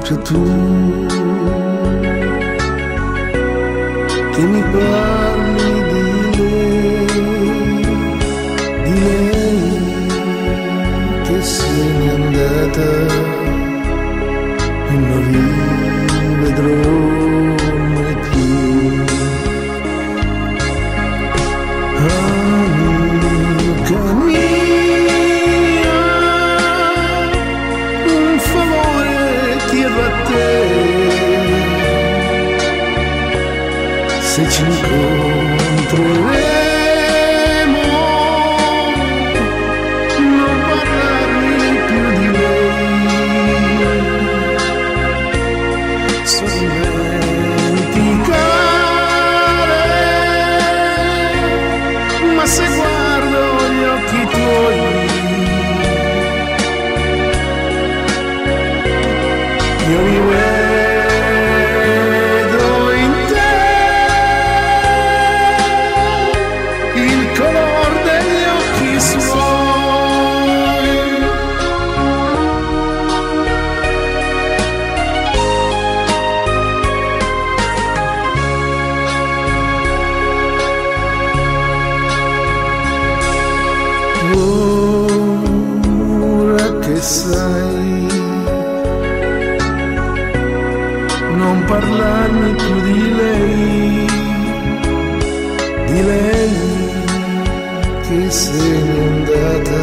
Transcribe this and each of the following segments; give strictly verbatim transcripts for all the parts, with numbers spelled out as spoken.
proprio tu che mi parli di lei, di lei che se n'è andata e non rivedrò mai più. Amica mia, un favore chiedo a te, se ci incontreremo non parlarmi più di lei, so dimenticare, ma se guardo gli occhi tuoi io mi vedo in te il color degli occhi suoi. Ora che sai non parlarmi più di lei, di lei che se n'è andata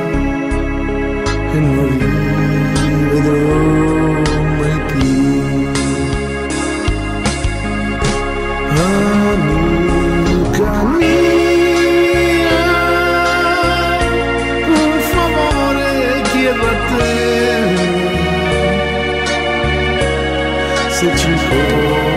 e non rivedrò mai più. Amica mia, un favore chiedo a te, se ci può